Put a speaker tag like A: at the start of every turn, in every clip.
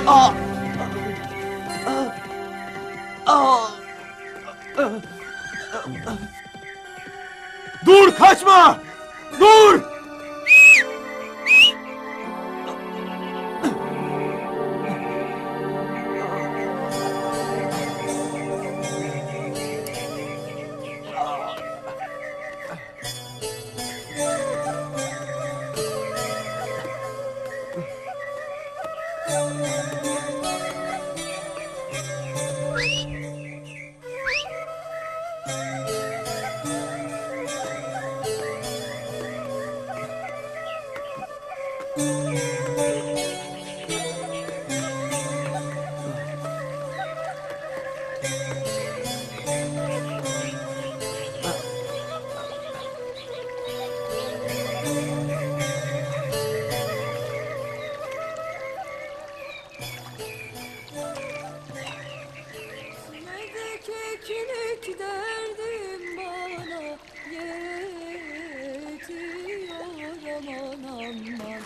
A: Aa! Aa! Dur, kaçma! Dur!
B: Keklik derdim bana yetiyor, aman aman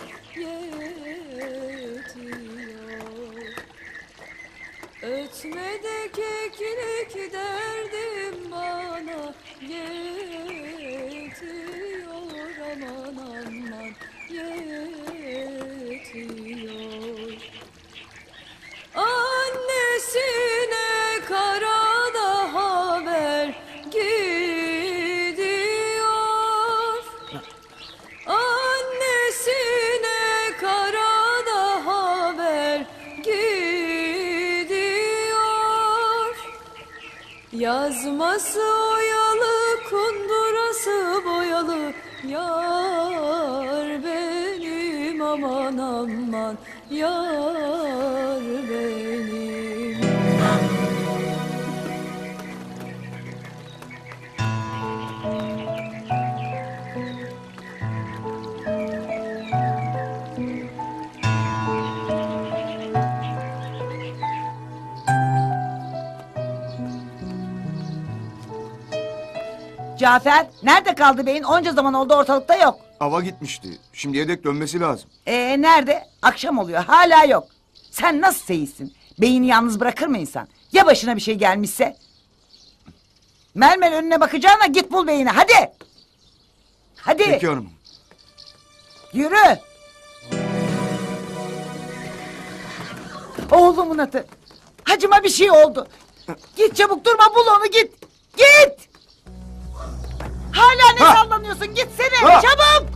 B: yetiyor. Ötme de keklik derdim bana yetiyor, aman aman yetiyor. Annesine karada haber gidiyor. Annesine karada haber gidiyor. Yazması oyalı, kundurası boyalı. Yar benim aman aman, yar benim.
C: Cafer, nerede kaldı beyin? Onca zaman oldu, ortalıkta yok.
A: Ava gitmişti. Şimdiye dek dönmesi lazım.
C: Nerede? Akşam oluyor, hala yok. Sen nasıl seyitsin? Beyini yalnız bırakır mı insan? Ya başına bir şey gelmişse? Melmel önüne bakacağına git bul beyini, hadi! Hadi!
A: Peki hanımım.
C: Yürü! Oğlumun atı. Hacıma bir şey oldu. Git çabuk, durma, bul onu, git! Git! Hala ne sallanıyorsun? Gitsene! Çabuk!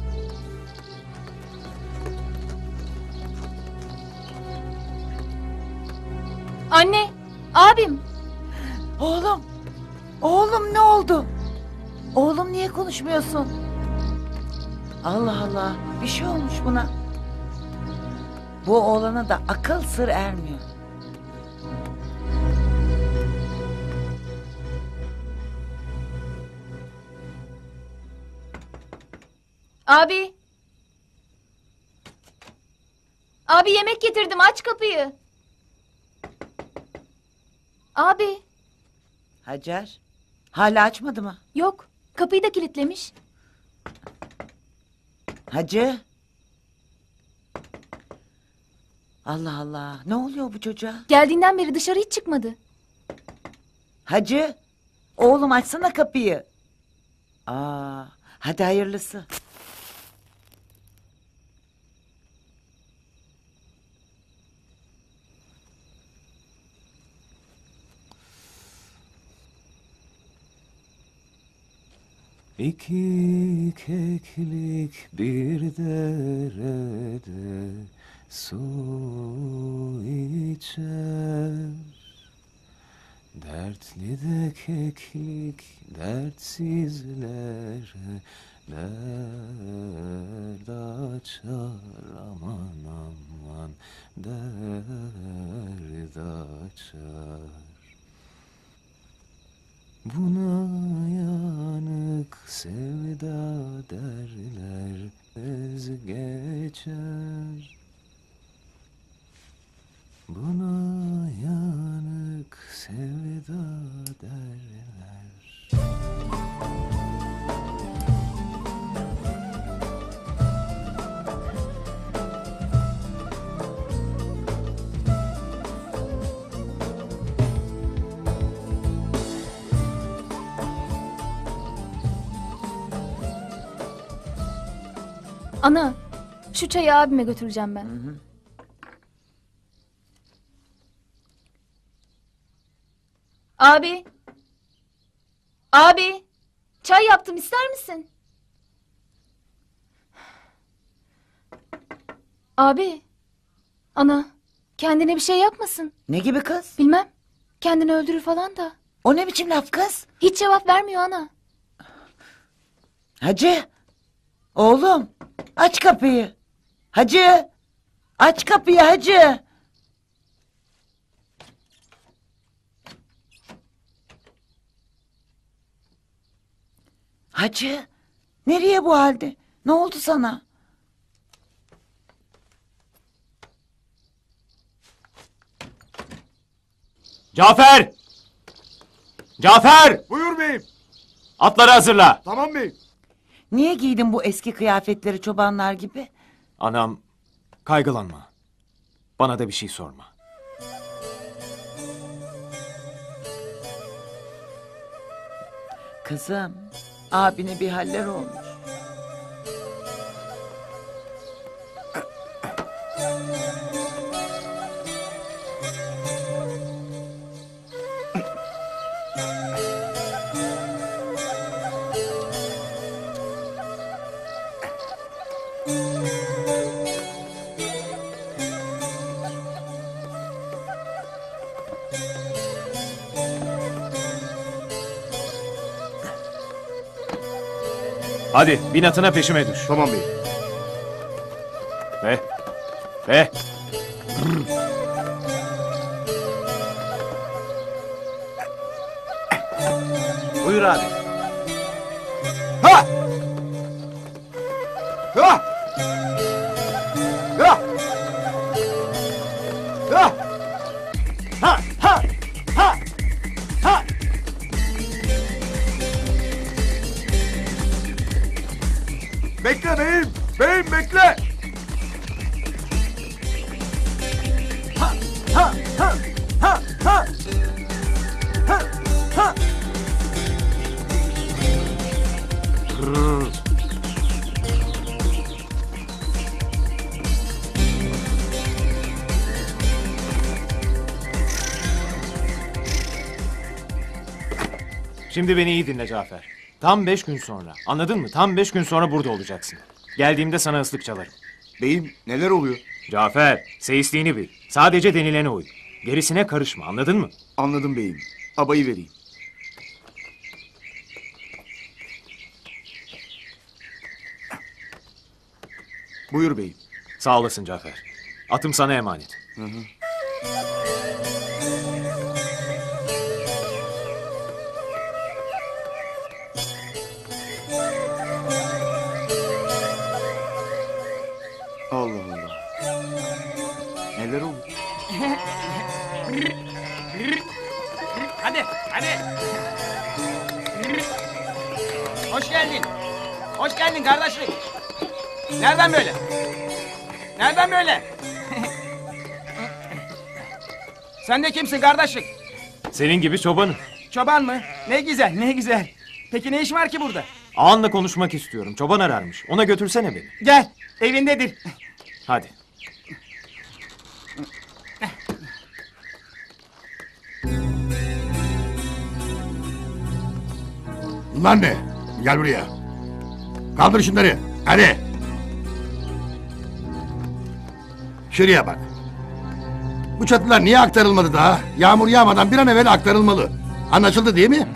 B: Anne, abim.
C: Oğlum! Oğlum ne oldu? Oğlum niye konuşmuyorsun? Allah Allah, bir şey olmuş buna. Bu oğlana da akıl sır ermiyor.
B: Abi. Abi yemek getirdim, aç kapıyı. Abi.
C: Hacer, hala açmadı mı?
B: Yok, kapıyı da kilitlemiş.
C: Hacı. Allah Allah, ne oluyor bu çocuğa?
B: Geldiğinden beri dışarı hiç çıkmadı.
C: Hacı, oğlum açsana kapıyı. Hadi hayırlısı.
D: İki keklik bir derede su içer. Dertli de keklik dertsizlere dert açar, aman aman dert açar. Buna yanık sevda derler, ez geçer. Buna yanık sevda derler.
B: Ana, şu çayı abime götüreceğim ben. Abi. Abi. Çay yaptım, ister misin? Abi. Ana, kendine bir şey yapmasın.
C: Ne gibi kız?
B: Bilmem. Kendini öldürür falan da.
C: O ne biçim laf kız?
B: Hiç cevap vermiyor ana.
C: Hacı. Oğlum aç kapıyı. Hacı. Aç kapıyı hacı. Hacı. Nereye bu halde? Ne oldu sana?
D: Cafer! Cafer!
A: Buyur beyim.
D: Atları hazırla.
A: Tamam beyim.
C: Niye giydin bu eski kıyafetleri çobanlar gibi?
D: Anam, kaygılanma. Bana da bir şey sorma.
C: Kızım, abine bir haller olmuş.
D: Hadi bin atına peşime düş.
A: Tamam beyim.
D: Ve. Ve. Buyur abi.
A: Ha! Ha! Ha! Ha!
D: Ha ha ha ha.
A: Bekle beyim. Beyim bekle.
D: Ha ha ha ha ha. Ha ha. Şimdi beni iyi dinle Cafer. Tam 5 gün sonra. Anladın mı? Tam 5 gün sonra burada olacaksın. Geldiğimde sana ıslık çalarım.
A: Beyim neler oluyor?
D: Cafer, seyisliğini bil. Sadece denilene uy. Gerisine karışma, anladın mı?
A: Anladım beyim. Abayı vereyim. Buyur beyim.
D: Sağ olasın Cafer. Atım sana emanet.
A: Allah Allah. Neler oluyor?
E: Hadi, hadi. Hoş geldin. Hoş geldin kardeşlik. Nereden böyle? Nereden böyle? Sen de kimsin kardeşlik?
D: Senin gibi çobanım.
E: Çoban mı? Ne güzel, ne güzel. Peki ne iş var ki burada?
D: Ağanla konuşmak istiyorum. Çoban ararmış. Ona götürsene beni.
E: Gel, evindedir.
D: Hadi.
F: Bunlar ne? Gel buraya. Kaldır şunları. Hadi. Şuraya bak. Bu çatılar niye aktarılmadı daha? Yağmur yağmadan bir an evvel aktarılmalı. Anlaşıldı değil mi?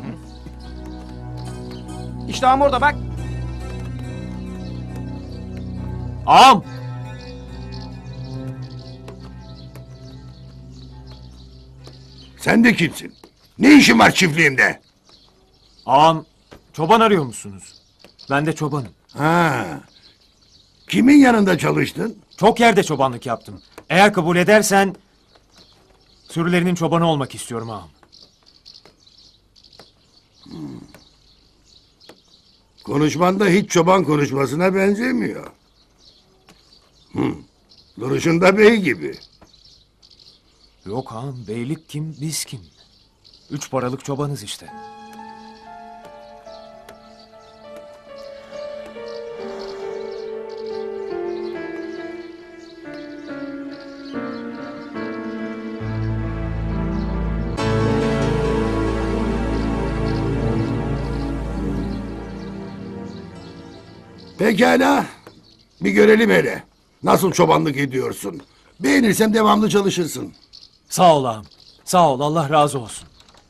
E: İşte ağam orada bak.
D: Ağam!
F: Sen de kimsin? Ne işin var çiftliğimde?
D: Ağam, çoban arıyor musunuz? Ben de çobanım.
F: Ha. Kimin yanında çalıştın?
D: Çok yerde çobanlık yaptım. Eğer kabul edersen... sürülerinin çobanı olmak istiyorum ağam.
F: Konuşmanda hiç çoban konuşmasına benzemiyor. Duruşunda bey gibi.
D: Yok ağam, beylik kim, biz kim? 3 paralık çobanız işte.
F: Pekala. Bir görelim hele. Nasıl çobanlık ediyorsun? Beğenirsen devamlı çalışırsın.
D: Sağ ol ağam. Sağ ol, Allah razı olsun.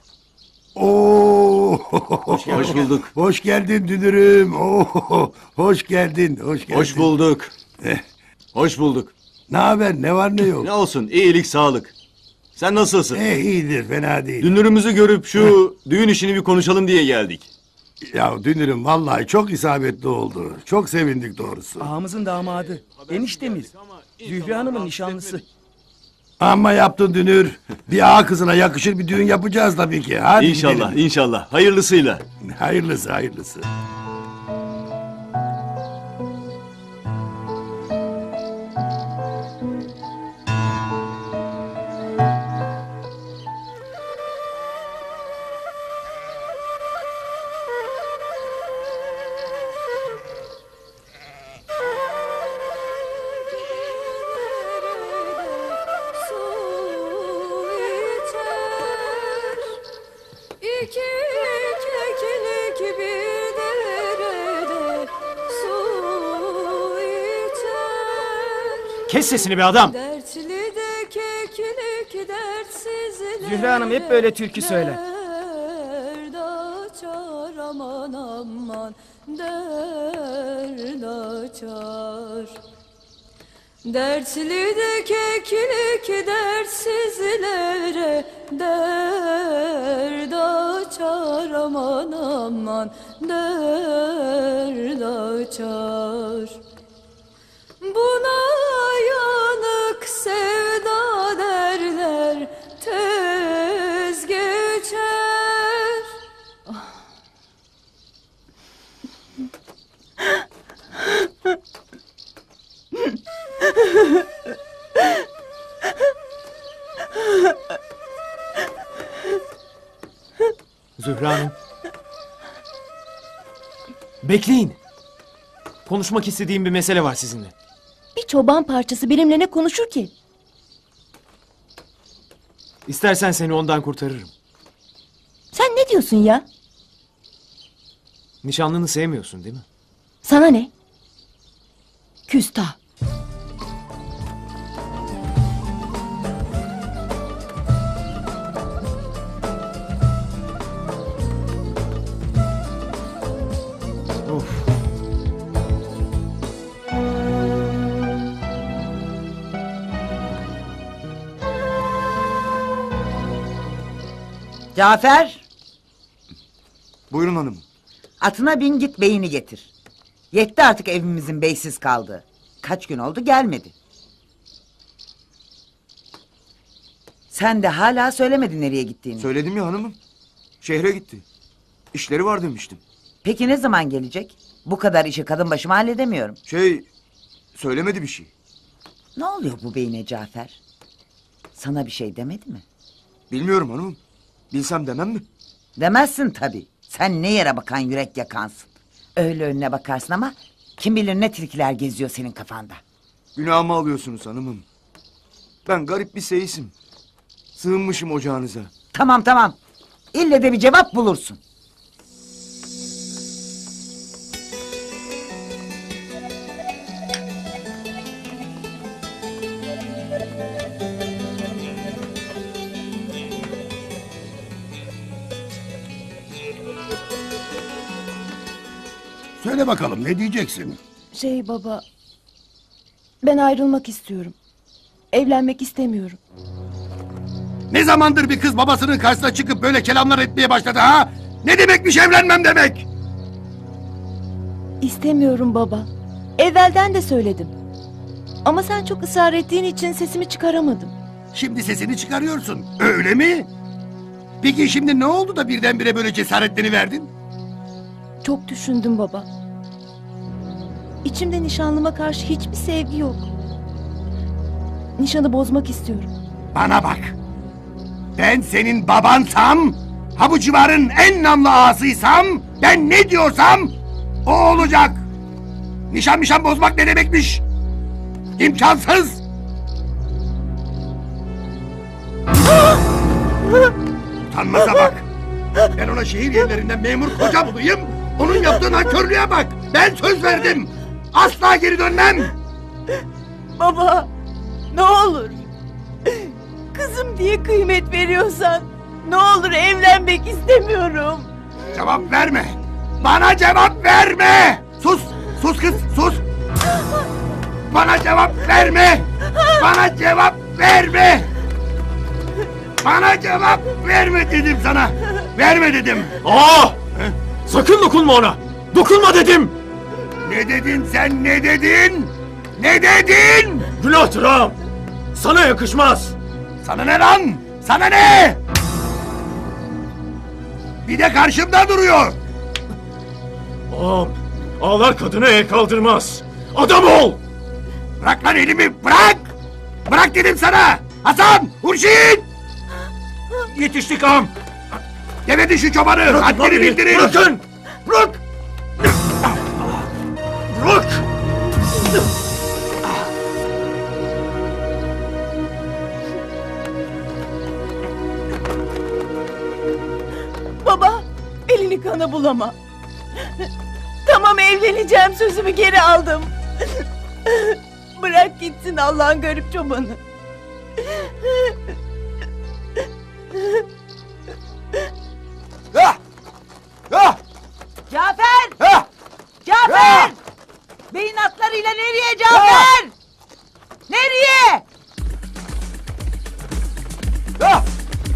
F: Oo.
A: Hoş bulduk.
F: Hoş geldin dünürüm. Oo. Hoş geldin. Hoş geldin.
G: Hoş bulduk.
F: Eh.
G: Hoş bulduk.
F: Ne haber? Ne var ne yok?
G: Ne olsun, iyilik, sağlık. Sen nasılsın?
F: İyidir, fena değil.
G: Dünürümüzü görüp şu düğün işini bir konuşalım diye geldik.
F: Ya dünürüm vallahi çok isabetli oldu. Çok sevindik doğrusu.
E: Ağamızın damadı. Eniştemiz. Zühre Hanım'ın nişanlısı.
F: Amma yaptın dünür. Bir ağa kızına yakışır bir düğün yapacağız tabii ki. Hadi
G: İnşallah,
F: gidelim.
G: inşallah. Hayırlısıyla.
F: Hayırlısı, hayırlısı.
B: İki keklik bir derede su içer.
D: Kes sesini be adam.
B: Dertli de keklik dertsizler.
E: Zühre Hanım hep böyle türkü söyler.
B: Derd açar aman aman derd açar. Dertli de keklik dertsizlere derd açar aman aman derd açar. Buna yanık sevda derler tez geçer.
D: Zühre Hanım. Bekleyin. Konuşmak istediğim bir mesele var sizinle.
H: Bir çoban parçası benimle ne konuşur ki?
D: İstersen seni ondan kurtarırım.
H: Sen ne diyorsun ya?
D: Nişanlını sevmiyorsun değil mi?
H: Sana ne? Küstah.
D: Of.
C: Cafer,
A: Buyurun hanım.
C: atına bin git beyini getir. Yetti artık evimizin beysiz kaldığı. Kaç gün oldu gelmedi. Sen de hala söylemedin nereye gittiğini.
A: Söyledim ya hanımım. Şehre gitti. İşleri var demiştim.
C: Peki ne zaman gelecek? Bu kadar işi kadın başıma halledemiyorum.
A: Söylemedi bir şey.
C: Ne oluyor bu beyine Cafer? Sana bir şey demedi mi?
A: Bilmiyorum hanımım. Bilsem demem mi?
C: Demezsin tabii. Sen ne yere bakan yürek yakansın. Öyle önüne bakarsın ama kim bilir ne tilkiler geziyor senin kafanda.
A: Günahımı alıyorsunuz hanımım. Ben garip bir seyisim. Sığınmışım ocağınıza.
C: Tamam tamam. İlle de bir cevap bulursun.
F: Söyle bakalım ne diyeceksin?
H: Baba, ben ayrılmak istiyorum. Evlenmek istemiyorum.
F: Ne zamandır bir kız babasının karşısına çıkıp böyle kelamlar etmeye başladı ha? Ne demekmiş evlenmem demek?
H: İstemiyorum baba. Evvelden de söyledim. Ama sen çok ısrar ettiğin için sesimi çıkaramadım.
F: Şimdi sesini çıkarıyorsun. Öyle mi? Peki şimdi ne oldu da birdenbire böyle cesaretleniverdin?
H: Çok düşündüm baba. İçimde nişanlıma karşı hiçbir sevgi yok. Nişanı bozmak istiyorum.
F: Bana bak. Ben senin babansam, ha bu civarın en namlı ağasıysam, ben ne diyorsam o olacak. Nişan bozmak ne demekmiş? İmkansız. Utanmaza bak. Ben ona şehir yerlerinden memur koca bulayım. Onun yaptığı nankörlüğe bak. Ben söz verdim. Asla geri dönmem.
H: Baba, ne olur. Kızım diye kıymet veriyorsan ne olur evlenmek istemiyorum.
F: Cevap verme. Bana cevap verme. Sus. Sus kız sus. Bana cevap verme. Bana cevap verme. Bana cevap verme dedim sana. Verme dedim.
D: Aa! Sakın dokunma ona! Dokunma dedim!
F: Ne dedin sen ne dedin? Ne dedin?
D: Günahtır ağam! Sana yakışmaz!
F: Sana ne lan? Sana ne? Bir de karşımda duruyor.
D: Ağam! Ağlar kadına el kaldırmaz! Adam ol!
F: Bırak lan elimi bırak. Bırak dedim sana. Hasan, Hurşit.
D: Yetiştik ağam!
F: Demedin şu çobanı. Haddini bildirin.
D: Bırakın! Bırak! Bırak!
H: Baba, elini kana bulama. Tamam evleneceğim, sözümü geri aldım. Bırak gitsin Allah'ın garip çobanı.
F: Ah! Ah!
C: Cafer!
F: Ah!
C: Cafer! Beyin atlarıyla nereye Cafer? Nereye?
F: Ah!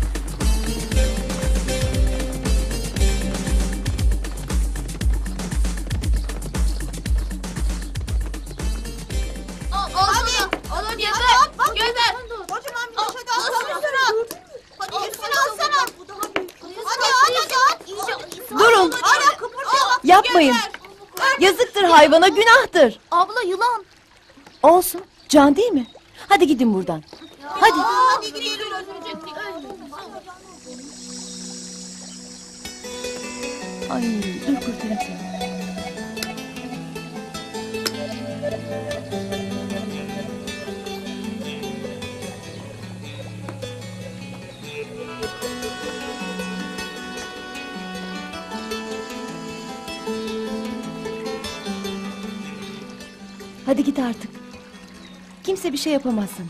B: Hadi yeter. Gönder.
I: Kocaman bir hadi alsana. Hadi hepsini alsana. Hadi.
H: Durun.
I: Hala kıpırdıyor.
H: Yapmayın. Yazıktır hayvana, günahtır.
I: Abla yılan.
H: Olsun, can değil mi? Hadi gidin buradan. Hadi.
I: Hadi gidelim.
H: Ay, dur kurtarayım seni. Hadi git artık. Kimse bir şey yapamaz sana.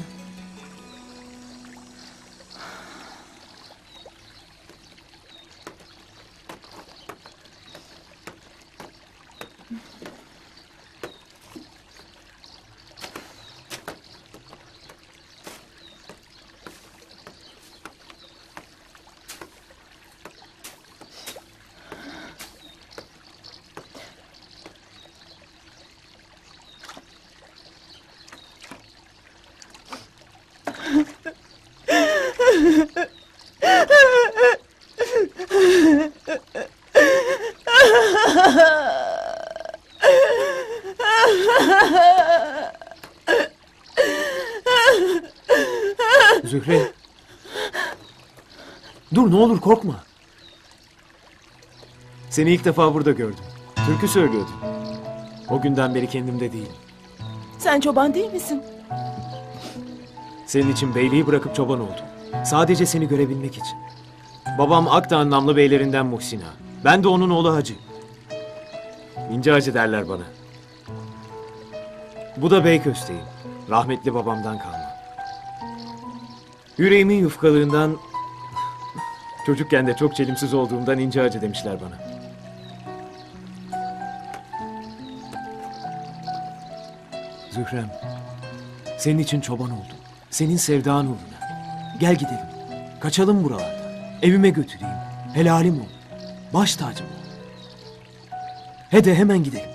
D: Zühre! Dur ne olur korkma. Seni ilk defa burada gördüm. Türkü söylüyordun. O günden beri kendimde değilim.
H: Sen çoban değil misin?
D: Senin için beyliği bırakıp çoban oldum. Sadece seni görebilmek için. Babam Akdağ'ın namlı beylerinden Muhsin Ağa. Ben de onun oğlu Hacı. İnce Hacı derler bana. Bu da Beykösteğim. Rahmetli babamdan kalma. Yüreğimin yufkalığından... Çocukken de çok çelimsiz olduğumdan İnce Hacı demişler bana. Zührem, senin için çoban oldum. Senin sevdan uğruna. Gel gidelim. Kaçalım buralardan. Evime götüreyim. Helalim ol. Baş tacım ol. Hadi hemen gidelim.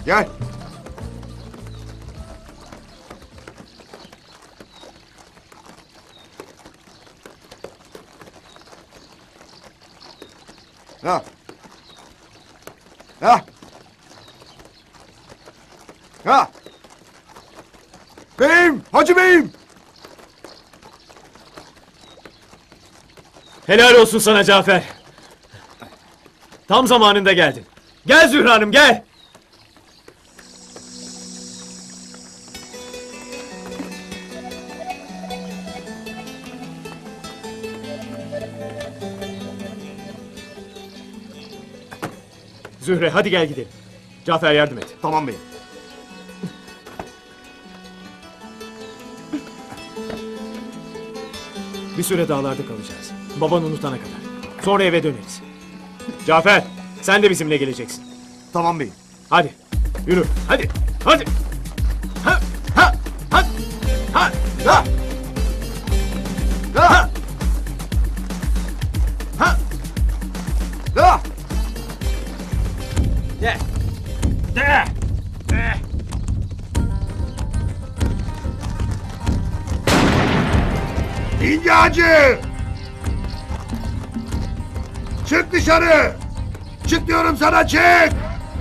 A: Gel. Ya. Ya. Ya. Beyim, hacı beyim.
D: Helal olsun sana Cafer. Tam zamanında geldin. Gel Zühre Hanım gel. Zühre hadi gel gidelim. Cafer yardım et.
A: Tamam beyim.
D: Bir süre dağlarda kalacağız. Baban unutana kadar. Sonra eve döneriz. Cafer sen de bizimle geleceksin.
A: Tamam beyim.
D: Hadi yürü hadi hadi. Ha ha ha ha
A: Ya. Ya.
D: ha.
A: Ya.
E: De. De.
F: İnce Hacı! Çık dışarı! Çık diyorum sana, çık!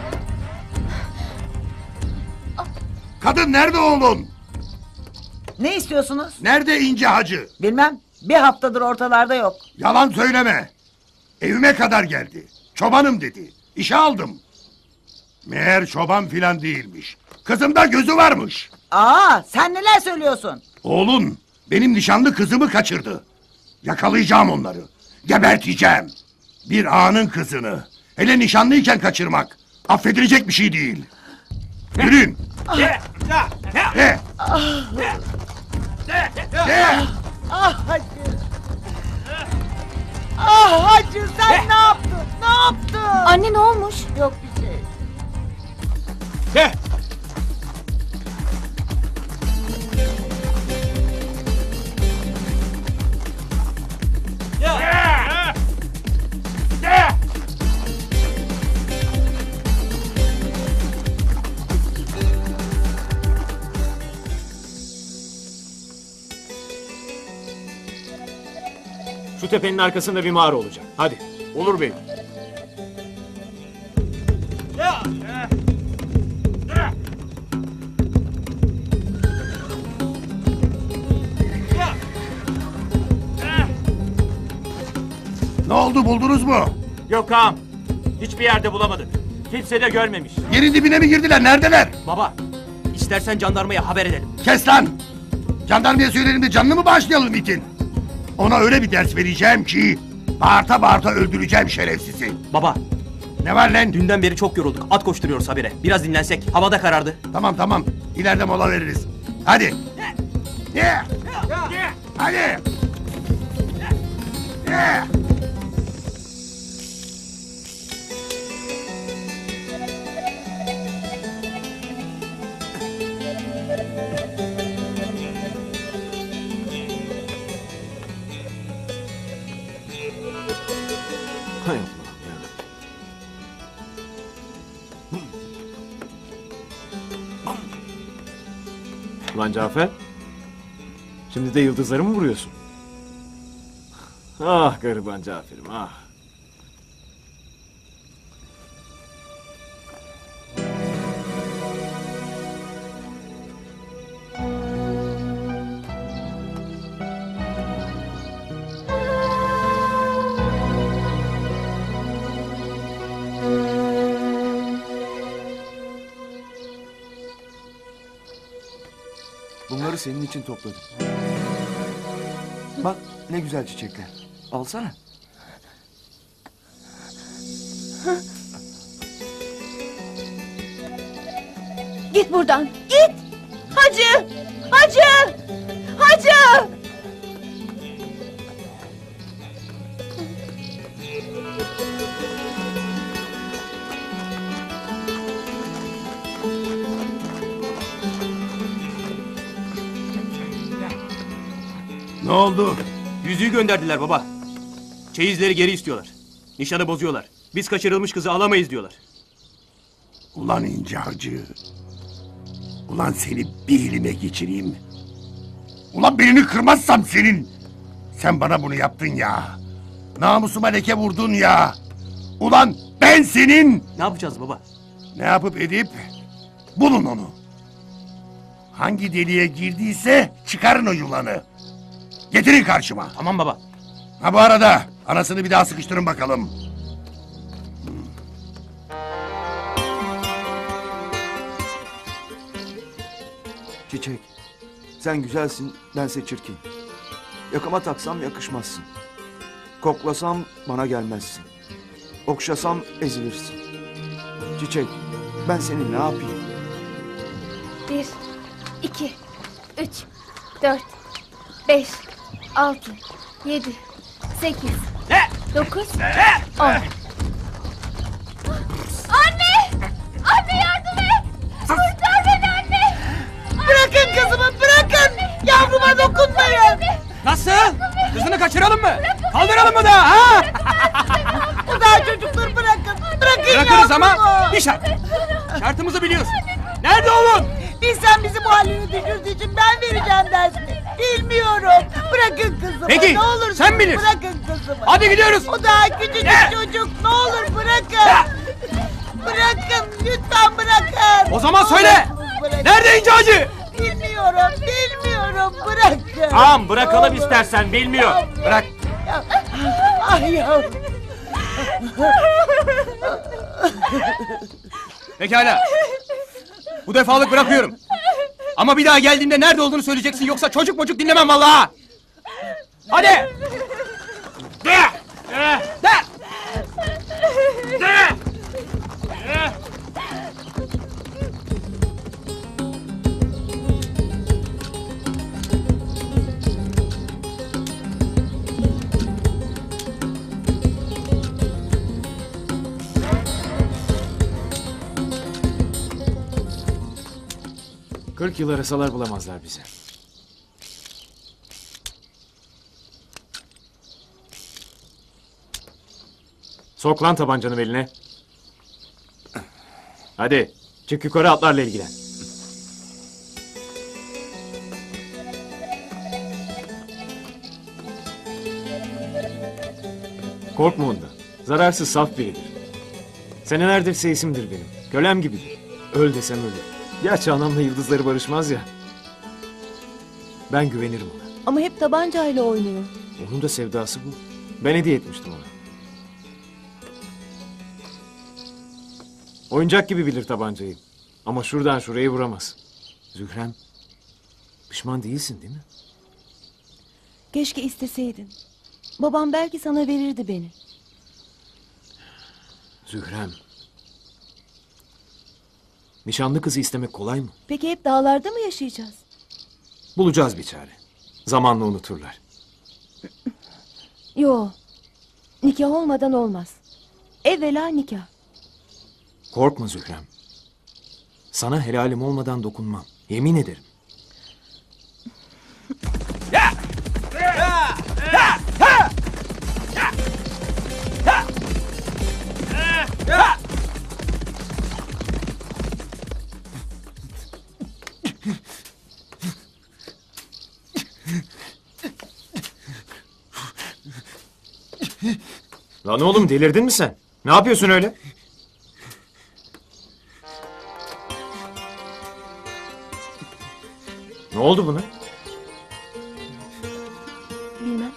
F: Kadın nerede oğlun?
C: Ne istiyorsunuz?
F: Nerede İnce Hacı?
C: Bilmem. Bir haftadır ortalarda yok.
F: Yalan söyleme. Evime kadar geldi. Çobanım dedi. İşe aldım. Meğer çoban filan değilmiş. Kızımda gözü varmış.
C: Aa, sen neler söylüyorsun?
F: Oğlun benim nişanlı kızımı kaçırdı. Yakalayacağım onları. Geberteceğim. Bir ağanın kızını, hele nişanlıyken kaçırmak affedilecek bir şey değil. Yürüyün. De.
C: Ah hacı. Ah hacı, sen ne yaptın? Ne yaptın?
B: Anne ne olmuş?
C: Yok bir şey.
D: Gel. Şu tepenin arkasında bir mağara olacak. Hadi.
A: Olur beyim.
F: Ne oldu, buldunuz mu?
E: Yok ağam. Hiçbir yerde bulamadık. Kimse de görmemiş.
F: Yerin dibine mi girdiler? Neredeler?
E: Baba, istersen jandarmaya haber edelim.
F: Kes lan! Jandarmaya söyleyelim de canını mı bağışlayalım itin? Ona öyle bir ders vereceğim ki bağırta bağırta öldüreceğim şerefsizi.
E: Baba,
F: Ne var lan?
E: dünden beri çok yorulduk. At koşturuyoruz habire. Biraz dinlensek. Havada karardı.
F: Tamam. İleride mola veririz. Hadi. Ye! Hadi. Ye!
D: Hay Allah'ım ya. Ulan Cafer. Şimdi de yıldızları mı vuruyorsun? Ah gariban Cafer'im ah.
A: Bunları senin için topladım. Bak ne güzel çiçekler. Alsana.
H: Git buradan. Git. Hacı. Hacı. Hacı.
F: Ne oldu?
E: Yüzüğü gönderdiler baba. Çeyizleri geri istiyorlar. Nişanı bozuyorlar. Biz kaçırılmış kızı alamayız diyorlar.
F: Ulan ince hacı. Ulan seni bir elime geçireyim. Ulan birini kırmazsam senin. Sen bana bunu yaptın ya. Namusuma leke vurdun ya. Ulan ben senin.
E: Ne yapacağız baba?
F: Ne yapıp edip bulun onu. Hangi deliğe girdiyse çıkarın o yılanı. Getirin karşıma.
E: Tamam baba.
F: Ha bu arada anasını bir daha sıkıştırın bakalım.
A: Çiçek, sen güzelsin, bense çirkin. Yakama taksam yakışmazsın. Koklasam bana gelmezsin. Okşasam ezilirsin. Çiçek, ben seni ne yapayım?
B: 1, 2, 3, 4, 5, 6, 7, 8, 9, 10. Anne! Anne yardım et! Kurtar beni anne!
C: Bırakın kızımı bırakın. Yavruma dokunmayın.
E: Nasıl? Kızını kaçıralım mı? Kaldıralım mı da? Ha?
C: O daha çocukları bırakın. Bırakın
E: Bırakırız
C: yavrumu.
E: ama bir şart. Şartımızı biliyorsun. Nerede oğlum?
C: Bilsem bizi bu halini düşürdüğü için ben vereceğim dersini. Bilmiyorum. Bırakın kızımı.
E: Peki,
C: ne olur
E: sen bilirsin.
C: Bırakın kızımı.
E: Hadi gidiyoruz.
C: O daha küçücük çocuk. Ne olur bırakın. Bırakın. Lütfen bırakın.
E: O zaman
C: Ne
E: söyle.
C: olursunuz bırakın.
E: Nerede İnce Hacı?
C: Bilmiyorum. Bilmiyorum. Bırakın.
E: Tamam bırakalım
C: Ne olur.
E: istersen bilmiyor. Bırak.
C: Ay yavrum.
E: Pekala. Bu defalık bırakıyorum. Ama bir daha geldiğimde nerede olduğunu söyleyeceksin yoksa çocuk dinlemem vallahi. Hadi. De. De. De.
D: 40 yıl arasalar bulamazlar bizi. Sok lan tabancanı beline. Hadi çık yukarı atlarla ilgilen. Korkma ondan. Zararsız saf biridir. Senelerdir seisimdir benim. Kölem gibidir. Öl desem ölür. Gerçi anamla yıldızları barışmaz ya. Ben güvenirim ona.
H: Ama hep tabancayla oynuyor.
D: Onun da sevdası bu. Ben hediye etmiştim ona. Oyuncak gibi bilir tabancayı. Ama şuradan şurayı vuramaz. Zührem, pişman değilsin değil mi?
H: Keşke isteseydin. Babam belki sana verirdi beni.
D: Zührem. Nişanlı kızı istemek kolay mı?
H: Peki hep dağlarda mı yaşayacağız?
D: Bulacağız bir çare. Zamanla unuturlar.
H: Yo. Nikah olmadan olmaz. Evvela nikah.
D: Korkma Zührem. Sana helalim olmadan dokunmam. Yemin ederim. Lan oğlum delirdin mi sen? Ne yapıyorsun öyle? Ne oldu buna?
H: Bilmem.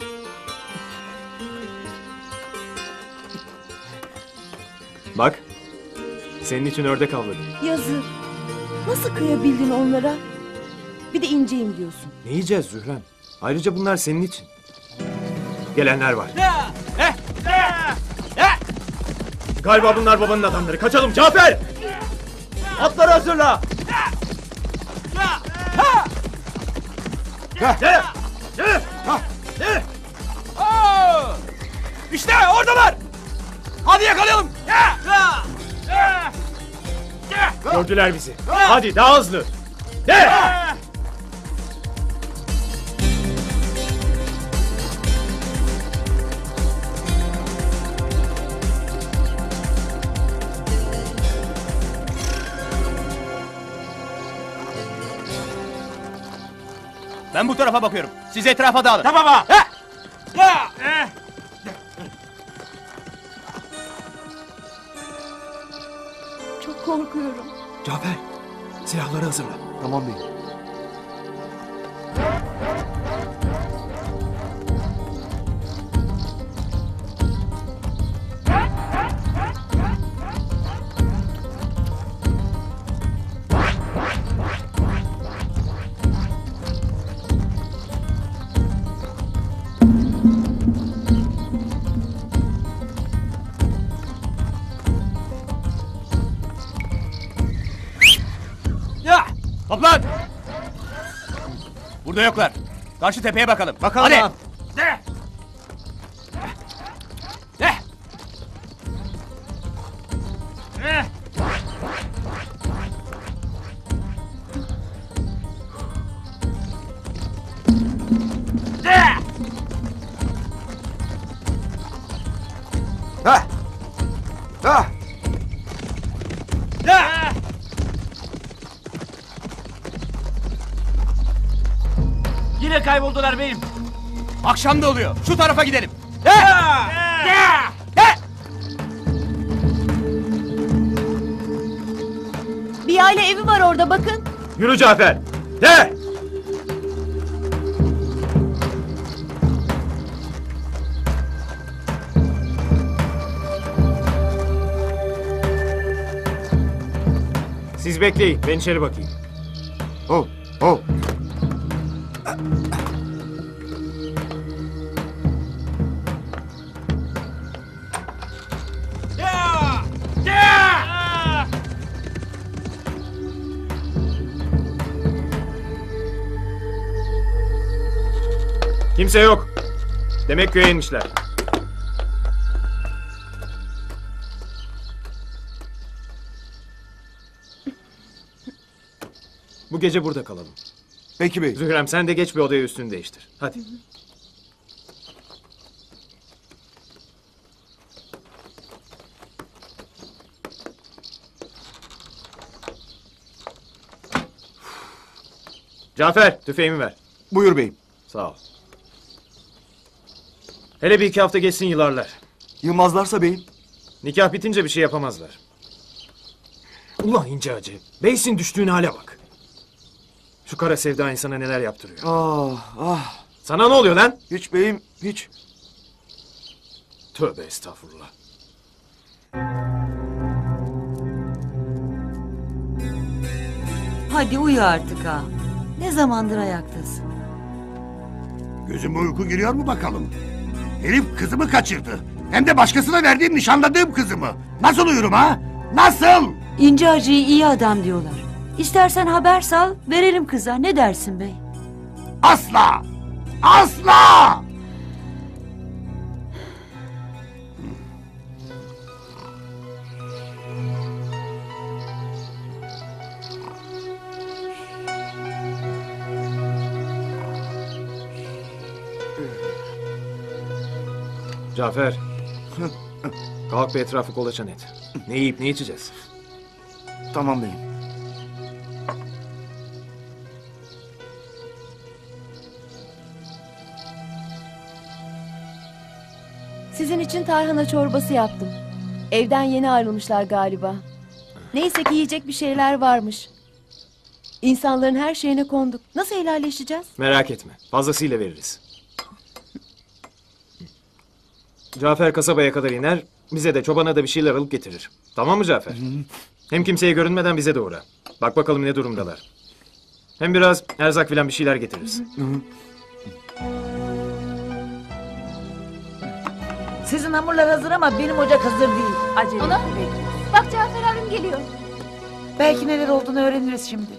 D: Bak. Senin için ördek avladım.
H: Yazık. Nasıl kıyabildin onlara? Bir de inceyim diyorsun.
D: Ne yiyeceğiz Zührem? Ayrıca bunlar senin için. Gelenler var. Galiba bunlar babanın adamları. Kaçalım Cafer! Atları hazırla!
E: İşte oradalar. Hadi yakalayalım.
D: Gördüler bizi. Hadi daha hızlı. De!
E: Ben bu tarafa bakıyorum. Siz etrafa dağılın.
F: Tamam ha.
B: Çok korkuyorum.
D: Cafer, silahları hazırla.
A: Tamam beyim.
E: Toplan! Burada yoklar. Karşı tepeye bakalım.
F: Bakalım
E: Hadi.
F: ağam.
E: De! De! De! De!
A: Ha! Ha!
E: De!
F: Yine kayboldular beyim.
E: Akşam da oluyor. Şu tarafa gidelim. De! De! De!
H: Bir aile evi var orada bakın.
G: Yürü Cafer. De!
D: Siz bekleyin, ben içeri bakayım.
A: Oh, oh.
D: Kimse yok. Demek köye inmişler. Bu gece burada kalalım.
A: Peki bey.
D: Zührem sen de geç bir odaya üstünü değiştir. Hadi. Cafer, tüfeğimi ver.
A: Buyur beyim.
D: Sağ ol. Hele bir iki hafta geçsin yılarlar.
A: Yılmazlarsa beyim.
D: Nikah bitince bir şey yapamazlar. Ulan ince acı. Beysin düştüğün hale bak. Şu kara sevda insana neler yaptırıyor.
A: Ah, ah.
D: Sana ne oluyor lan?
A: Hiç beyim, hiç.
D: Tövbe estağfurullah.
J: Hadi uyu artık ha. Ne zamandır ayaktasın?
F: Gözüme uyku giriyor mu bakalım? Herif kızımı kaçırdı. Hem de başkasına verdiğim nişanladığım kızımı. Nasıl uyurum ha? Nasıl?
J: İnce Hacı'yı iyi adam diyorlar. İstersen haber sal, verelim kıza. Ne dersin bey?
F: Asla! Asla!
D: Cafer. Kalk bir etrafı kolaçan et. Ne yiyip ne içeceğiz?
A: Tamam beyim.
H: Sizin için tarhana çorbası yaptım. Evden yeni ayrılmışlar galiba. Neyse ki yiyecek bir şeyler varmış. İnsanların her şeyine konduk. Nasıl helalleşeceğiz?
D: Merak etme. Fazlasıyla veririz. Cafer kasabaya kadar iner. Bize de çobana da bir şeyler alıp getirir. Tamam mı Cafer? Hem kimseye görünmeden bize de uğra. Bak bakalım ne durumdalar. Hem biraz erzak filan bir şeyler getiririz.
C: Sizin hamurlar hazır ama benim ocak hazır değil. Acele
B: Ana.
C: bekliyoruz.
B: Bak Cafer abim geliyor.
C: Belki neler olduğunu öğreniriz şimdi.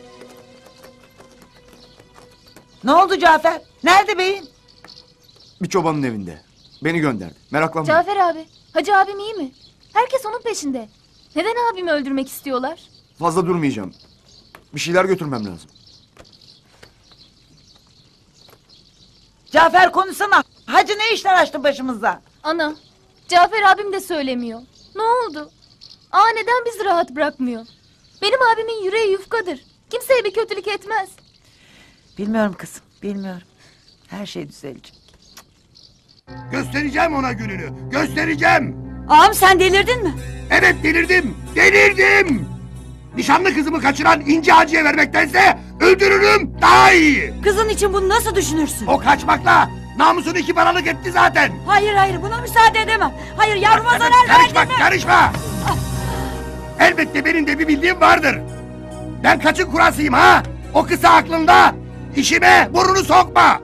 C: Ne oldu Cafer? Nerede beyin?
A: Bir çobanın evinde. Beni gönderdi. Meraklanma.
B: Cafer abi. Hacı abim iyi mi? Herkes onun peşinde. Neden abimi öldürmek istiyorlar?
A: Fazla durmayacağım. Bir şeyler götürmem lazım.
C: Cafer konuşsana. Hacı ne işler açtı başımıza?
B: Ana, Cafer abim de söylemiyor. Ne oldu? Neden bizi rahat bırakmıyor? Benim abimin yüreği yufkadır. Kimseye bir kötülük etmez.
C: Bilmiyorum kızım. Bilmiyorum. Her şey düzelecek.
F: Göstereceğim ona gününü. Göstereceğim.
J: Ağam sen delirdin mi?
F: Evet delirdim. Delirdim. Nişanlı kızımı kaçıran İnci Hacı'ya vermektense öldürürüm daha iyi.
J: Kızın için bunu nasıl düşünürsün?
F: O kaçmakla namusunu iki paralık etti zaten.
J: Hayır buna müsaade edemem. Hayır yavruma zarar
F: Karışma
J: verdin mi?
F: karışma. Elbette benim de bir bildiğim vardır. Ben kaçın kurasıyım ha? O kısa aklında. İşime burnunu sokma.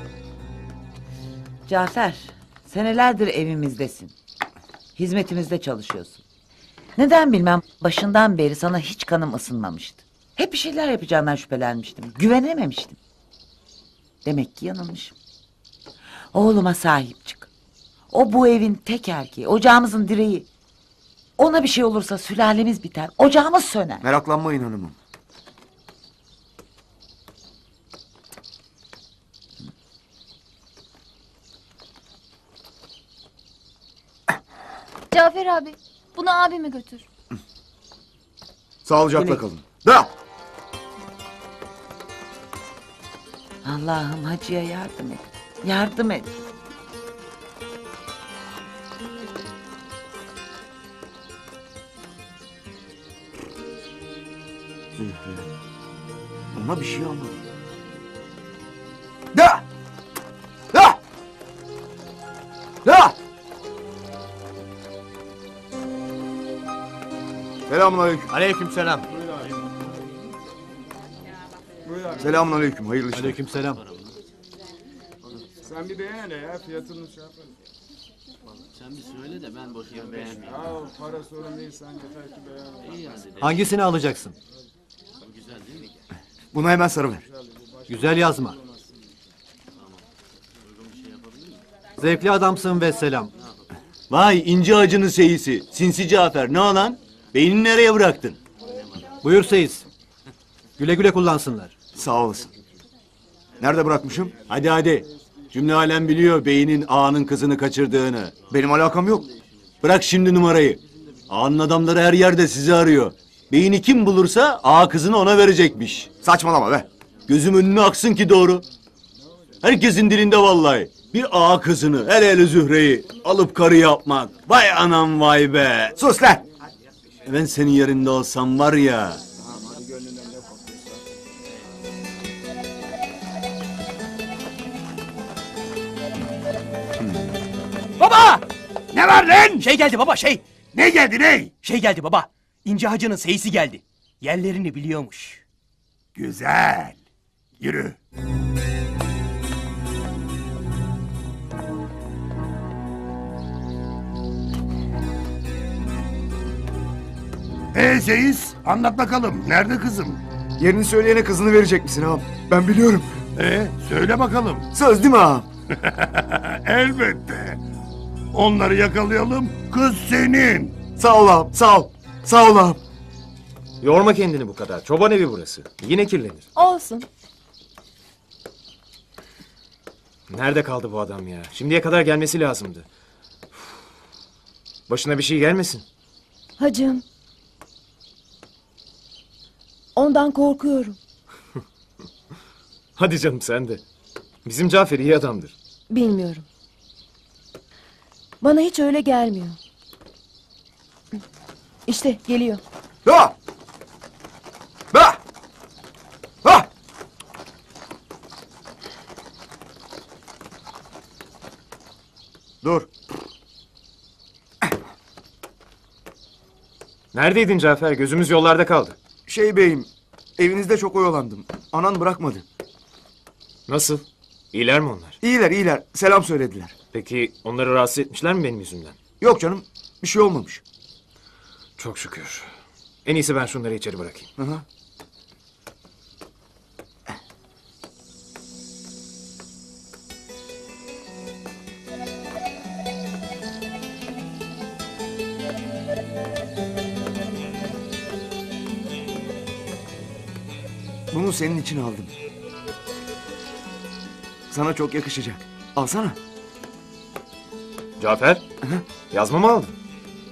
C: Cafer, senelerdir evimizdesin. Hizmetimizde çalışıyorsun. Neden bilmem başından beri sana hiç kanım ısınmamıştı. Hep bir şeyler yapacağından şüphelenmiştim. Güvenememiştim. Demek ki yanılmışım. Oğluma sahip çık. O bu evin tek erkeği, ocağımızın direği. Ona bir şey olursa sülalemiz biter, ocağımız söner.
A: Meraklanmayın hanımım.
B: Cafer abi, bunu abime götür.
A: Sağlıcakla
C: Güle-
A: kalın. Da!
C: Allah'ım hacıya yardım et. Yardım et.
A: Zühre. Ama bir şey anlamadım. Da! Da! Da! Selamünaleyküm.
G: Aleykümselam.
A: Selamünaleyküm. Hayırlı işler.
D: Aleykümselam.
K: Sen bir beğen hele ya fiyatını şey yapalım.
L: Sen bir söyle de ben boşuna beğenmeyeyim.
K: Ya para sorun değil sen yeter ki beğen.
L: İyi hadi.
D: Hangisini alacaksın?
L: Güzel değil mi?
A: Bunu hemen sarıver.
D: Güzel yazma. Zevkli adamsın ve selam.
G: Vay inci ağacının seyisi. Sinsi Cafer. Ne olan? Beynini nereye bıraktın?
D: Buyur Seyis. Güle güle kullansınlar.
A: Sağ olasın. Nerede bırakmışım?
G: Hadi. Cümle alem biliyor beynin ağanın kızını kaçırdığını.
A: Benim alakam yok.
G: Bırak şimdi numarayı. Ağanın adamları her yerde sizi arıyor. Beyni kim bulursa ağa kızını ona verecekmiş.
A: Saçmalama be.
G: Gözüm önüne aksın ki doğru. Herkesin dilinde vallahi. Bir ağa kızını, hele Zühre'yi alıp karı yapmak. Vay anam vay be.
A: Sus lan.
G: Ben senin yerinde olsam var ya.
E: Baba!
F: Ne var lan?
E: Şey geldi baba şey.
F: Ne geldi ne?
E: Şey geldi baba. İnci Hacı'nın seyisi geldi. Yerlerini biliyormuş.
F: Güzel. Yürü. Seyis anlat bakalım. Nerede kızım?
A: Yerini söyleyene kızını verecek misin ağam? Ben biliyorum.
F: Söyle bakalım.
A: Söz değil mi ağam?
F: Elbette. Onları yakalayalım. Kız senin.
A: Sağ ol ağam. Sağ ol. Sağ ol ağam.
M: Yorma kendini bu kadar. Çoban evi burası. Yine kirlenir.
B: Olsun.
M: Nerede kaldı bu adam ya? Şimdiye kadar gelmesi lazımdı. Başına bir şey gelmesin.
H: Hacım. Ondan korkuyorum.
M: Hadi canım sen de. Bizim Cafer iyi adamdır.
H: Bilmiyorum. Bana hiç öyle gelmiyor. İşte geliyor.
A: Da! Da! Da! Dur.
M: Neredeydin Cafer? Gözümüz yollarda kaldı.
A: Şey beyim, evinizde çok oyalandım. Anan bırakmadı.
M: Nasıl? İyiler mi onlar?
A: İyiler, iyiler. Selam söylediler.
M: Peki onları rahatsız etmişler mi benim yüzümden?
A: Yok canım, bir şey olmamış.
M: Çok şükür. En iyisi ben şunları içeri bırakayım.
A: Hı hı. Bunu senin için aldım. Sana çok yakışacak. Alsana.
M: Cafer? Yazma mı aldın?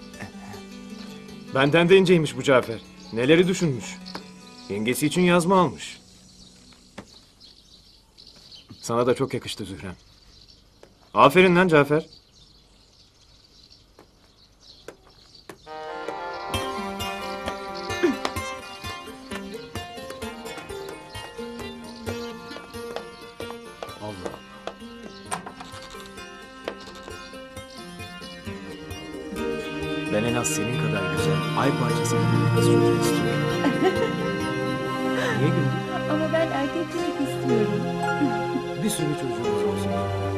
M: Benden de inceymiş bu Cafer. Neleri düşünmüş. Yengesi için yazma almış. Sana da çok yakıştı Zührem. Aferin lan Cafer. Allah Allah. Ben en az senin kadar güzel, ay parçası gibi bir kız çocuğu istiyorum. Niye güldün?
H: Ama ben erkek çocuk istiyorum.
M: Bir sürü çocuğumuz olsun.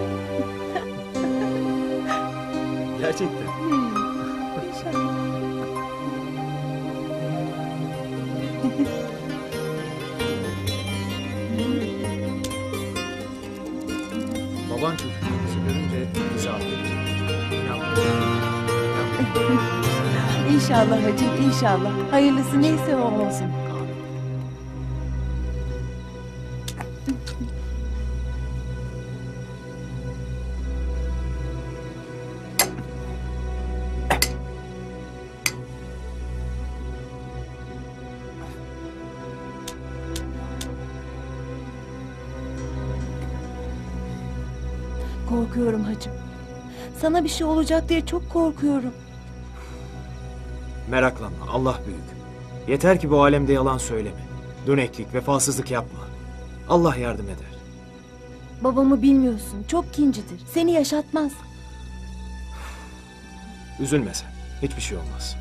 M: Gerçekten.
H: İnşallah.
M: Baban çocuklarımızı görünce bizi affedecek. İnan bana.
H: İnşallah hacım, inşallah. Hayırlısı neyse o olsun. Korkuyorum hacım. Sana bir şey olacak diye çok korkuyorum.
M: Meraklanma, Allah büyük. Yeter ki bu alemde yalan söyleme. Döneklik, vefasızlık yapma. Allah yardım eder.
H: Babamı bilmiyorsun, çok kincidir. Seni yaşatmaz.
M: Üzülme sen, hiçbir şey olmaz.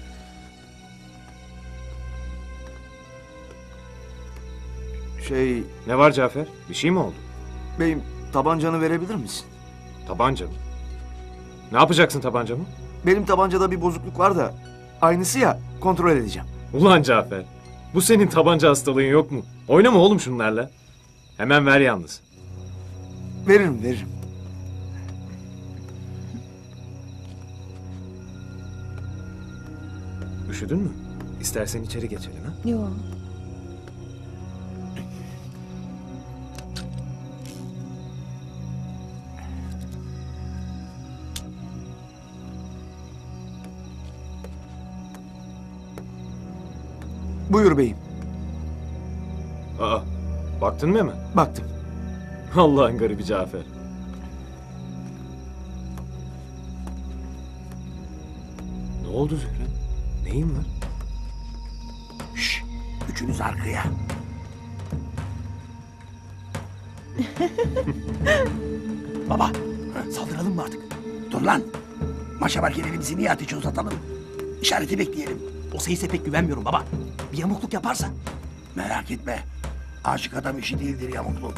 M: Ne var Cafer? Bir şey mi oldu?
A: Beyim, tabancanı verebilir misin?
M: Tabanca mı? Ne yapacaksın tabancamı?
A: Benim tabancada bir bozukluk var da aynısı ya, kontrol edeceğim.
M: Ulan Cafer, bu senin tabanca hastalığın yok mu? Oynama oğlum şunlarla. Hemen ver yalnız.
A: Veririm.
M: Üşüdün mü? İstersen içeri geçelim ha?
H: Yok.
A: Buyur beyim.
M: Aa, baktın mı hemen?
A: Baktım.
M: Allah'ın garibi Cafer. Ne oldu Zührem? Neyin var?
F: Şşş, üçünüz arkaya. Baba, saldıralım mı artık? Dur lan. Maşa var gelenimizi niye ateşe uzatalım? İşareti bekleyelim.
E: O seyise pek güvenmiyorum baba. Bir yamukluk yaparsa.
F: Merak etme. Aşık adam işi değildir yamukluk.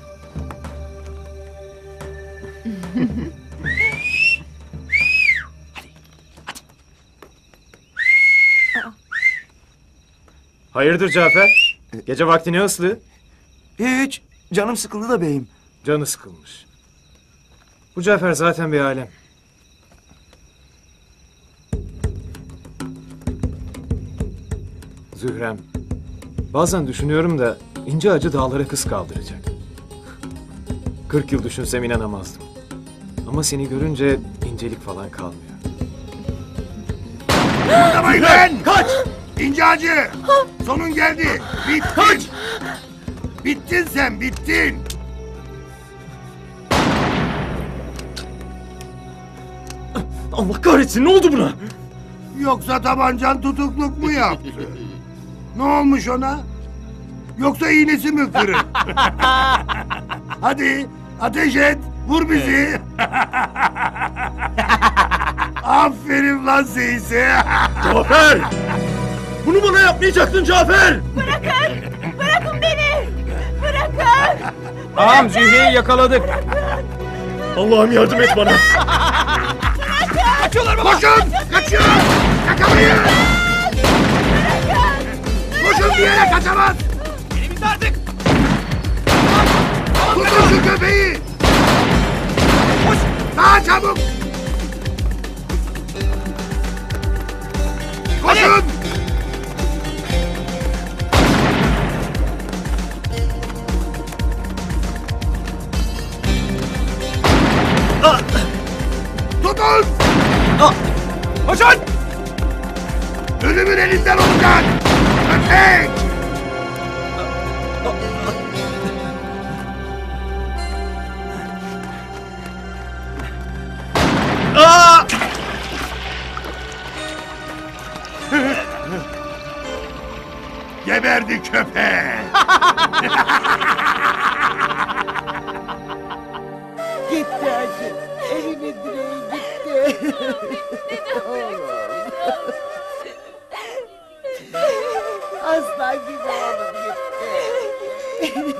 M: Hayırdır Cafer? Gece vakti ne ıslığı?
A: Hiç. Canım sıkıldı da beyim.
M: Canı sıkılmış. Bu Cafer zaten bir alem. Zührem, bazen düşünüyorum da ince acı dağlara kız kaldıracak. 40 yıl düşünsem inanamazdım. Ama seni görünce incelik falan kalmıyor.
F: Kıpırdamayın lan! Kaç! İnce acı! Sonun geldi! Bittin! Kaç! Bittin sen, bittin!
M: Allah kahretsin, ne oldu buna?
F: Yoksa tabancan tutukluk mu yaptı? Ne olmuş ona? Yoksa iğnesi mi kırık? Hadi ateş et, vur bizi. Aferin lan Seyis'e.
G: Cafer! Bunu bana yapmayacaktın Cafer!
I: Bırakın beni. Bırakın.
M: Ağam Zühre'yi yakaladık.
G: Allah'ım yardım et bana!
F: Kaçıyorlar baba. Koşun! Kaçıyor! Yakalayın! Koşun bir yere kaçamaz!
E: Elimizde artık.
F: Tutun şu köpeği!
E: Koş.
F: Daha çabuk! Koşun! Tutun!
E: Koşun.
F: Ölümün elinden olacak! Köpek! Geberdi köpeğe.
C: Gitti hacı. Evimin direği gitti. Oğlum. Aslan gibi oğlum gitti.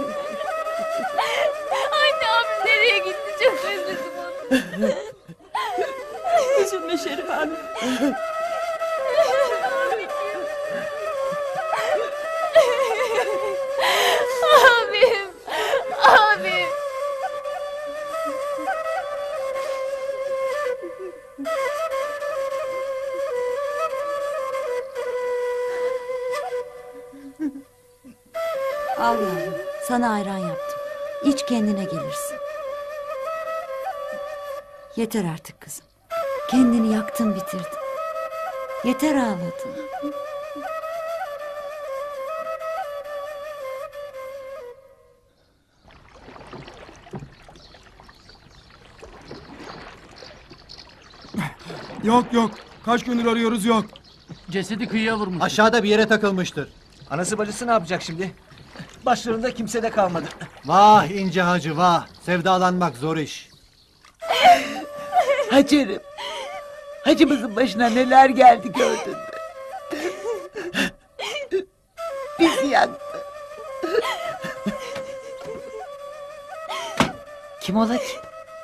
B: Anne abim nereye gitti? Çok özledim onu.
J: Üzülme Şerif Hanım.
B: Abim. Abim.
J: Al yavrum, sana ayran yaptım. İç kendine gelirsin. Yeter artık kızım. Kendini yaktın bitirdin. Yeter ağladın.
K: Yok yok. Kaç gündür arıyoruz yok.
L: Cesedi kıyıya vurmuş.
N: Aşağıda bir yere takılmıştır.
O: Anası bacısı ne yapacak şimdi? Başlarında kimse de kalmadı.
N: Vah ince hacı vah. Sevdalanmak zor iş.
C: Hacer'im. Hacımızın başına neler geldi gördün mü? Bizi yaktı. Kim ola ki?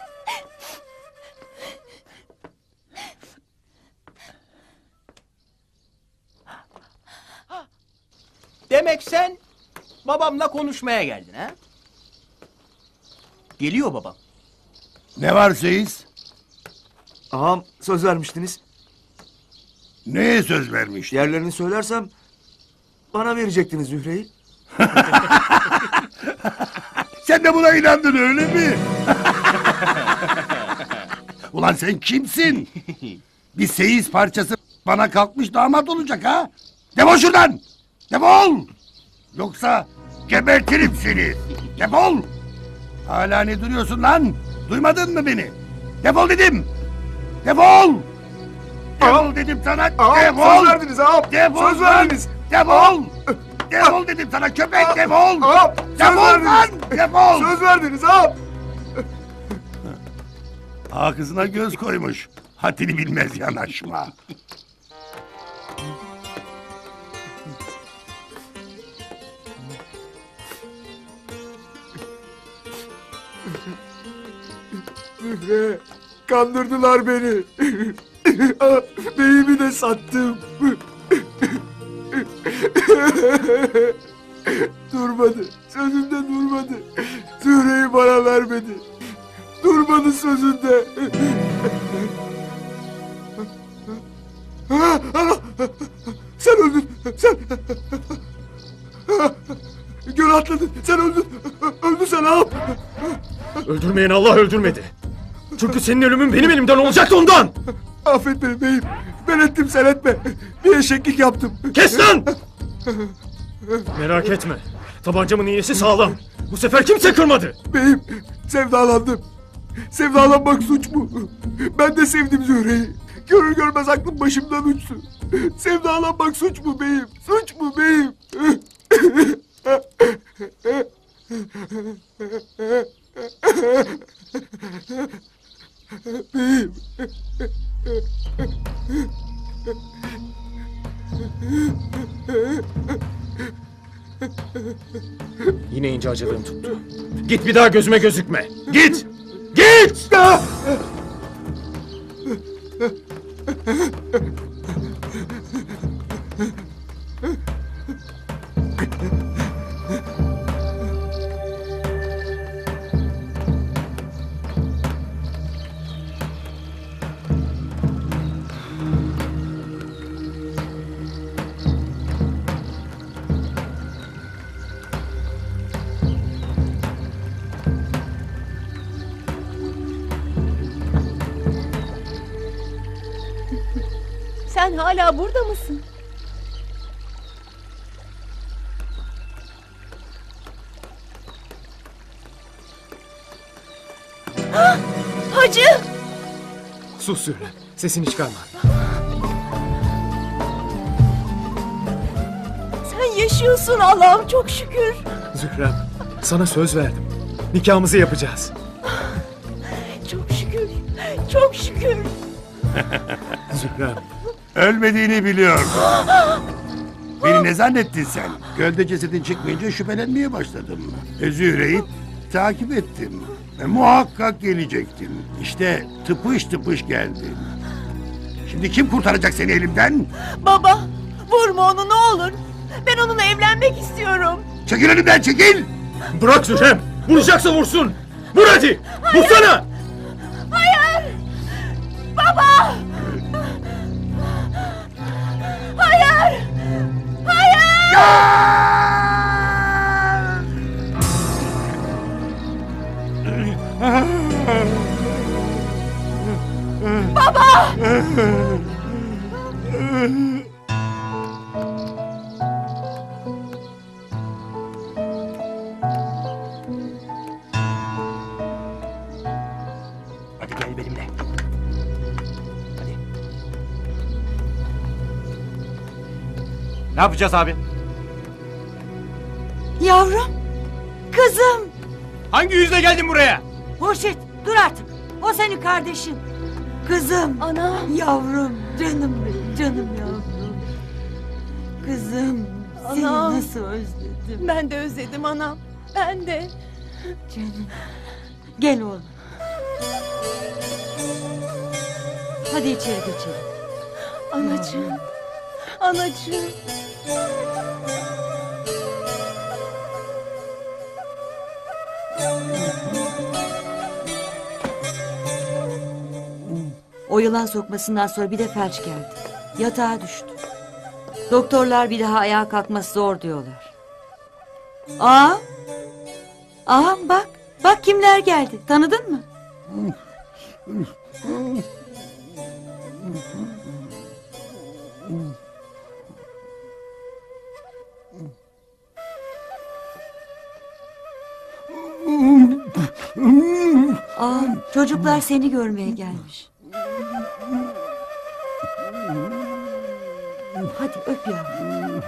E: Demek sen babamla konuşmaya geldin ha? Geliyor babam.
F: Ne var Seyis?
A: Ağam söz vermiştiniz.
F: Neye söz vermiş?
A: Yerlerini söylersem bana verecektiniz Zühre'yi.
F: Sen de buna inandın öyle mi? Ulan sen kimsin? Bir Seyis parçası bana kalkmış damat olacak ha? Defol şuradan! Defol! Yoksa gebertirim seni! Defol! Hala ne duruyorsun lan? Duymadın mı beni? Defol dedim! Defol! Defol dedim sana! Defol!
A: Söz verdiniz ağam!
F: Defol
A: Söz
F: lan!
A: verdiniz!
F: Defol! Defol dedim sana köpek defol!
A: Ağam! Söz
F: Defol lan!
A: verdiniz!
F: Defol!
A: Söz verdiniz ağam!
F: Ağa kızına göz koymuş. Haddini bilmez yanaşma.
A: Zühre, kandırdılar beni. Beyimi de sattım. Durmadı, sözünde durmadı. Zühre'yi bana vermedi. Durmadı sözünde. Sen öldün, sen. Göl atladın, sen öldün. Öldün sen ağam.
M: Öldürmeyen Allah öldürmedi. Çünkü senin ölümün benim elimden olacaktı ondan.
A: Affet beni beyim. Ben ettim sen etme. Bir eşeklik yaptım.
M: Kes lan! Merak etme. Tabancamın iğnesi sağlam. Bu sefer kimse kırmadı.
A: Beyim sevdalandım. Sevdalanmak suç mu? Ben de sevdim Zühre'yi. Görür görmez aklım başımdan uçtu. Sevdalanmak suç mu beyim? Suç mu beyim? Beyim.
M: Yine ince acılığım tuttu. Git bir daha gözüme gözükme. Git! Git!
H: Sen hala burada mısın? Ah, Hacı!
M: Sus Zühre. Sesini çıkarma.
H: Sen yaşıyorsun Allah'ım çok şükür.
M: Zührem, sana söz verdim. Nikahımızı yapacağız.
H: Çok şükür. Çok şükür.
M: Zührem.
F: Ölmediğini biliyorum. Beni ne zannettin sen? Gölde cesedin çıkmayınca şüphelenmeye başladım. Zühre'yi takip ettim. Muhakkak gelecektin. İşte tıpış tıpış geldin. Şimdi kim kurtaracak seni elimden?
H: Baba vurma onu ne olur. Ben onunla evlenmek istiyorum.
F: Çekil önümden çekil!
M: Bırak Zührem! Vuracaksa vursun! Vur hadi! Vursana!
H: Hayır! Baba! Hayır! Hayır! Baba!
F: Hadi gel benimle. Hadi.
E: Ne yapacağız abi?
J: Yavrum. Kızım.
E: Hangi yüzle geldin buraya?
J: Hurşit dur artık. O senin kardeşin. Kızım.
H: Ana.
J: Yavrum. Canım benim. Canım yavrum. Kızım. Seni
H: Anam.
J: nasıl özledim.
H: Ben de özledim anam. Ben de.
J: Canım. Gel oğlum. Hadi içeri geçelim.
H: Anacığım. Anacığım.
J: O yılan sokmasından sonra bir de felç geldi. Yatağa düştü. Doktorlar bir daha ayağa kalkması zor diyorlar. Ağam. Ağam bak. Bak kimler geldi. Tanıdın mı? Ağam çocuklar seni görmeye gelmiş. Hadi öp yavrum.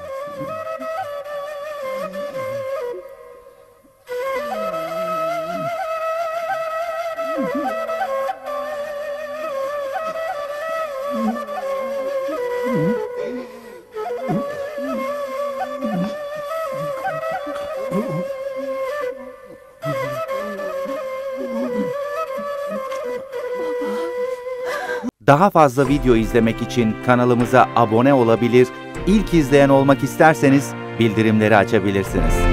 P: Daha fazla video izlemek için kanalımıza abone olabilir, ilk izleyen olmak isterseniz bildirimleri açabilirsiniz.